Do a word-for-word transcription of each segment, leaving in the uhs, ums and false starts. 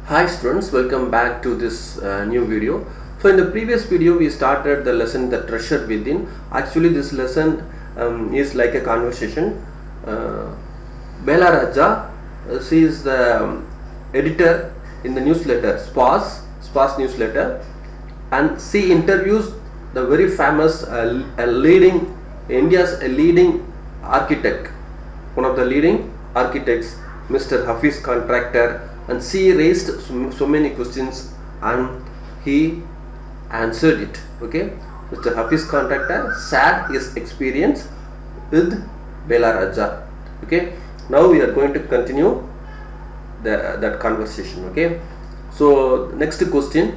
Hi students, welcome back to this uh, new video. So in the previous video we started the lesson The Treasure Within. Actually this lesson um, is like a conversation. uh, Bella Raja, uh, she is the um, editor in the newsletter Spas, Spas newsletter, and she interviews the very famous uh, uh, leading India's uh, leading architect, one of the leading architects, Mister Hafiz Contractor, and she raised so, so many questions and he answered it. Okay, Mister Hafiz Contractor shared his experience with Bella Raja. Okay, now we are going to continue the, that conversation. Okay, so next question: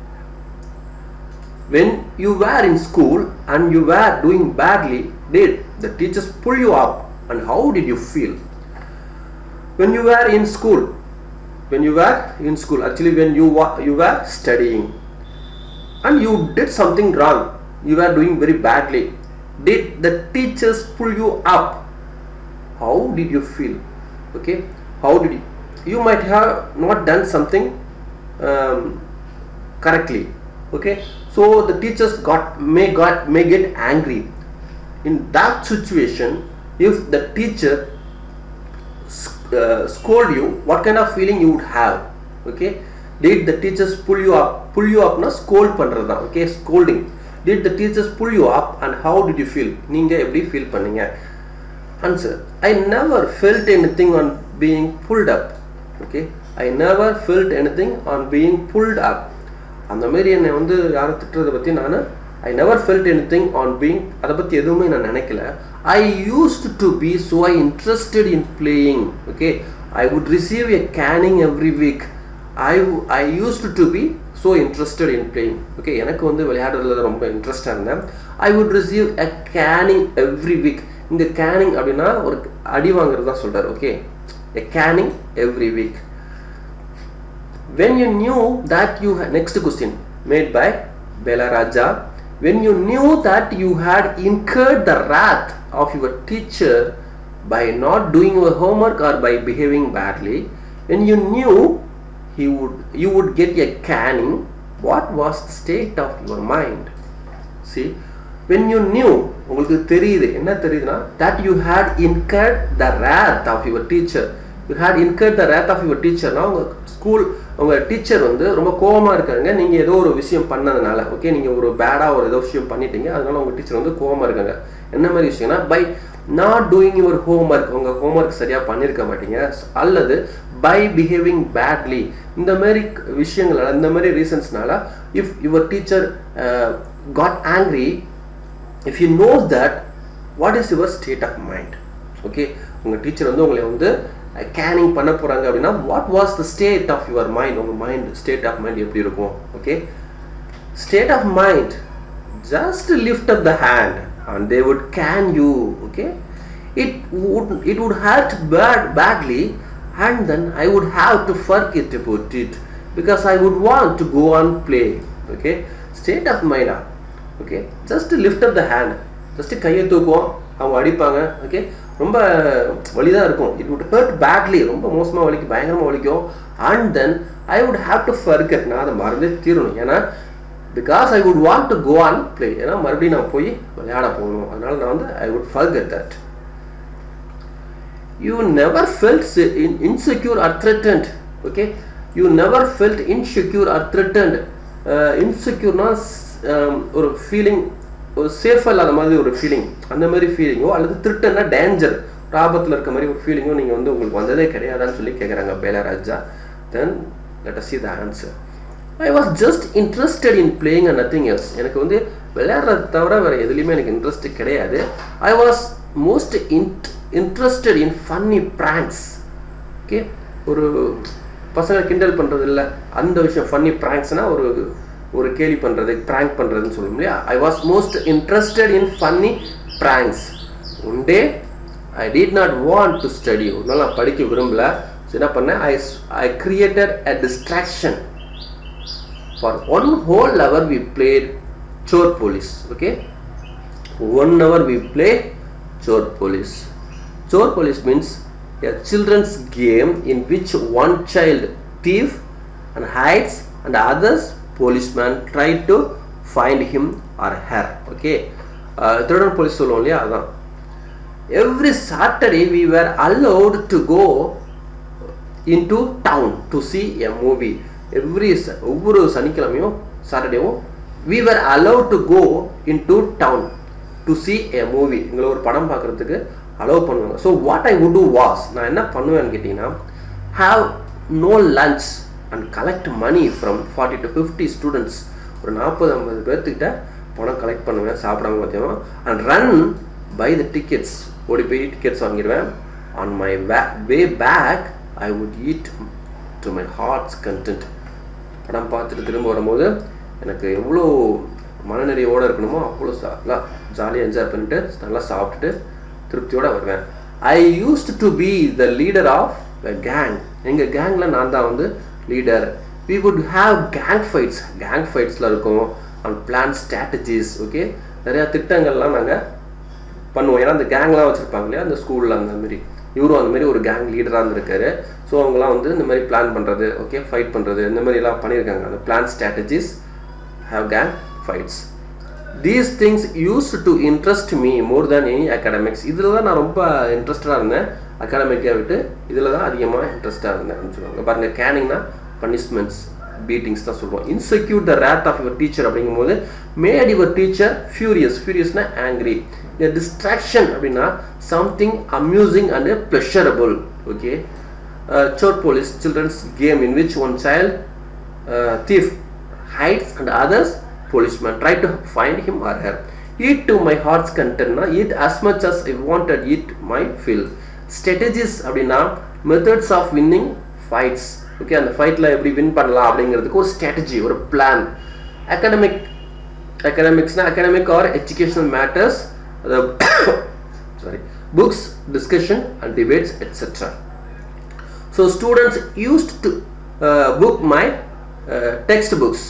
when you were in school and you were doing badly, did the teachers pull you up, and how did you feel? When you were in school, when you were in school, actually when you were, you were studying and you did something wrong, you were doing very badly, did the teachers pull you up? How did you feel? Okay, how did you, you might have not done something um, correctly. Okay, so the teachers got may got may get angry. In that situation, if the teacher Uh, scold you, what kind of feeling you would have? Okay, did the teachers pull you up? Pull you up na scold பண்றதா. Okay, scolding. Did the teachers pull you up, and how did you feel? நீங்க எப்படி feel பண்ணீங்க? Answer: I never felt anything on being pulled up. Okay, I never felt anything on being pulled up. அந்த மாதிரி என்னை வந்து யாரை திட்டுறதை பற்றி நான் I never felt anything on being, அதை பற்றி எதுவுமே நான் நினைக்கல. I used to be so interested in playing. Okay, I would receive a caning every week. I I used to be so interested in playing. Okay, எனக்கு வந்து விளையாடுறதுல ரொம்ப இன்ட்ரெஸ்டாக இருந்தேன். I would receive a caning every week. இந்த caning அப்படின்னா ஒரு அடி வாங்குறது தான் சொல்கிறார். Okay, a caning every week. When you knew that you had, next question made by Bella Raja. When you knew that you had incurred the wrath of your teacher by not doing your homework or by behaving badly, when you knew he would you would get a caning, what was the state of your mind? See, when you knew, உங்களுக்கு தெரியுது என்ன தெரியுதுனா, that you had incurred the wrath of your teacher. You had incurred the wrath of your teacher. Now உங்க school உங்க teacher வந்து ரொம்ப கோவமா இருக்காங்க, நீங்க ஏதோ ஒரு விஷயம் பண்ணதுனால. ஓகே, நீங்க ஒரு பேடா ஒரு ஏதோ விஷயம் பண்ணிட்டீங்க, அதனால உங்க டீச்சர் வந்து கோவமா இருக்காங்க. என்ன மாதிரி விஷயம்னா, by not doing your homework, உங்க ஹோம்ஒர்க் சரியா பண்ணிருக்க மாட்டீங்க, அல்லது பை பிஹேவிங் பேட்லி, இந்த மாதிரி விஷயங்களால, இந்த மாதிரி ரீசன்ஸ்னால, if your teacher got angry, if you know that, what is your state of mind? Okay, உங்க டீச்சர் வந்து உங்களை வந்து கேனிங் பண்ண போறாங்க அப்படின்னா, what was the state of your mind? உங்க மைண்ட் ஸ்டேட் ஆஃப் மைண்ட் எப்படி இருக்கும்? Okay, state of mind, just lift up the hand and they would can you. Okay, it would it would hurt bad badly, and then I would have to forget about it because I would want to go on play. Okay, state of mind. Okay, just lift up the hand, just கையை தூக்குவோம், அவங்க அடிப்பாங்க. Okay, ரொம்ப வலிதான் இருக்கும். It would hurt badly, ரொம்ப மோசமா வலிக்கும், பயங்கரமா வலிக்கும். And then I would have to forget, நான் அதை மறந்தே தீரணும். ஏன்னா because I would want to go on play, ஏன்னா மறுபடியும் நான் போய் விளையாட போகணும், அதனால நான் வந்து I would forget that. You never felt insecure or threatened. Okay, you never felt insecure or threatened. uh, insecure na um, ஒரு ஃபீலிங், ஒரு சேஃபாக இல்லாத மாதிரி ஒரு ஃபீலிங், அந்த மாதிரி ஃபீலிங்கோ அல்லது த்ரிட்டன்னா டேஞ்சர், ஆபத்தில் இருக்க மாதிரி ஒரு ஃபீலிங்கோ நீங்கள் வந்து உங்களுக்கு வந்ததே கிடையாதான்னு சொல்லி கேட்குறாங்க Bella Raja. Then let us see the answer. I was just interested in playing and nothing else. எனக்கு வந்து விளையாடுறத தவிர வேறு எதுலேயுமே எனக்கு இன்ட்ரெஸ்ட் கிடையாது. I was most interested in funny pranks. Okay, ஒரு பசங்க கிண்டல் பண்ணுறது இல்லை, அந்த விஷயம் ஃபன்னி ப்ராங்க்ஸ்னால் ஒரு ஒரு கேலி பண்ணுறது, ப்ராங்க் பண்ணுறதுன்னு சொல்லும் இல்லையா. I was most interested in funny pranks. One day I did not want to study. ஒரு நாள் நான் படிக்க விரும்பல. என்ன பண்ணேன், I I created a distraction. For one whole hour we played chore police. Okay, one hour we played chore police. Chore police means a children's game in which one child thief and hides, and others policemen try to find him or her. Okay, third police solluvom illaya adha. Every Saturday we were allowed to go into town to see a movie. Every ஒவ்வொரு சனிக்கிழமையும் சாட்டர்டேவும் we were allowed to go into town to see a movie. எங்களை ஒரு படம் பார்க்கறதுக்கு allow பண்ணுவாங்க. So what I would do was, நான் என்ன பண்ணுவேன்னு கேட்டீங்கன்னா, have no lunch and collect money from forty to fifty students. ஒரு நாற்பது ஐம்பது பேர்த்துக்கிட்ட பணம் கலெக்ட் பண்ணுவேன் சாப்பிடாம பார்த்தீங்கன்னா, and run buy the tickets. ஓடி போய் டிக்கெட்ஸ் வாங்கிடுவேன். On my way back I would eat to my heart's content. படம் பார்த்துட்டு திரும்ப வரும்போது எனக்கு எவ்வளோ மனநிறைவோடு இருக்கணுமோ அவ்வளோ நல்லா ஜாலியாக என்ஜாய் பண்ணிட்டு நல்லா சாப்பிட்டுட்டு திருப்தியோடு வருவேன். I used to be the leader of the gang. எங்கள் கேங்கில் நான் தான் வந்து leader. We would have gang fights. Gang ஃபைட்ஸில் இருக்கும் அண்ட் பிளான் ஸ்ட்ராட்டஜிஸ். ஓகே, நிறையா திட்டங்கள்லாம் நாங்கள் பண்ணுவோம். ஏன்னா அந்த கேங்லாம் வச்சுருப்பாங்க இல்லையா அந்த ஸ்கூலில், அந்த மாதிரி இவரும் அந்த மாதிரி ஒரு கேங் லீடராக இருந்திருக்காரு. ஸோ அவங்களாம் வந்து இந்த மாதிரி பிளான் பண்ணுறது, ஓகே, ஃபைட் பண்ணுறது, இந்த மாதிரிலாம் பண்ணியிருக்காங்க. அந்த plan strategies, have gang fights. These things use to interest me more than any academics. இதில் தான் நான் ரொம்ப இன்ட்ரெஸ்டடாக இருந்தேன். அகாடமிக்காக விட்டு இதில் தான் அதிகமாக இன்ட்ரெஸ்டாக இருந்தேன் சொல்லுவாங்க. பாருங்கள், கேனிங்னா பனிஷ்மெண்ட்ஸ், பீட்டிங்ஸ் தான் சொல்லுவோம். Insecure the wrath of your teacher அப்படிங்கும்போது மேட் யுவர் டீச்சர் ஃபியூரியஸ். ஃபியூரியஸ்னா ஆங்கிரி. A distraction அப்படின்னா something amusing and pleasurable. Okay, uh, chore police, children's game in which one child uh, thief hides and others policemen try to find him or her. Eat to my heart's content na eat as much as I wanted, eat my fill. Strategies அப்படின்னா methods of winning fights. Okay, அந்த ஃபைட்ல எப்படி win பண்ணலாம் அப்படிங்கிறதுக்கு ஒரு strategy, ஒரு plan. academic academicsனா academic or educational matters, the sorry books, discussion and debates, etc. So students used to uh, book my uh, textbooks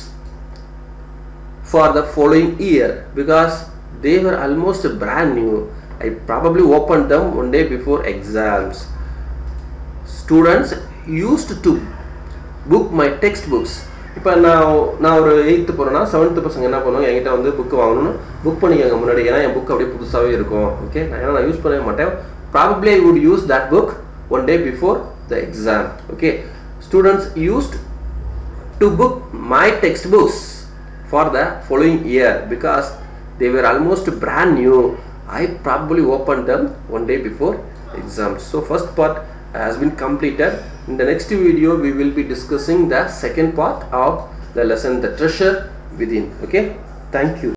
for the following year because they were almost brand new. I probably opened them one day before exams. Students used to book my textbooks. இப்போ நான் நான் ஒரு eighth போகிறேன்னா seventh பசங்க என்ன பண்ணுவாங்க, என்கிட்ட வந்து புக்கு வாங்கணும்னு புக் பண்ணிக்கோங்க முன்னாடி. ஏன்னா என் புக் அப்படியே புதுசாகவே இருக்கும். ஓகே, நான் ஏன்னா நான் யூஸ் பண்ணவே மாட்டேன். Probably I would use that book one day before the exam. Okay, students used to book my text books for the following year because they were almost brand new. I probably open them one day before exams. So first part has been completed. In the next video we will be discussing the second part of the lesson, the treasure within. Okay, thank you.